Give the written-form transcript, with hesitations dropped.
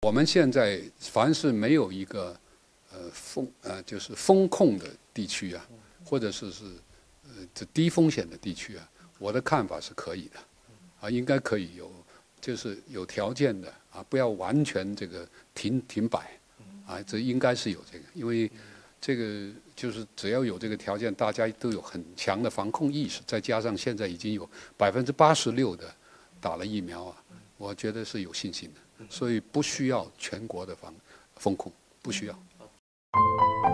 我们现在凡是没有一个就是风控的地区啊，或者是这低风险的地区啊，我的看法是可以的，啊，应该可以有，就是有条件的啊，不要完全这个停摆，啊，这应该是有这个，因为这个就是只要有这个条件，大家都有很强的防控意识，再加上现在已经有86%的打了疫苗啊，我觉得是有信心的，所以不需要全国的封控，不需要。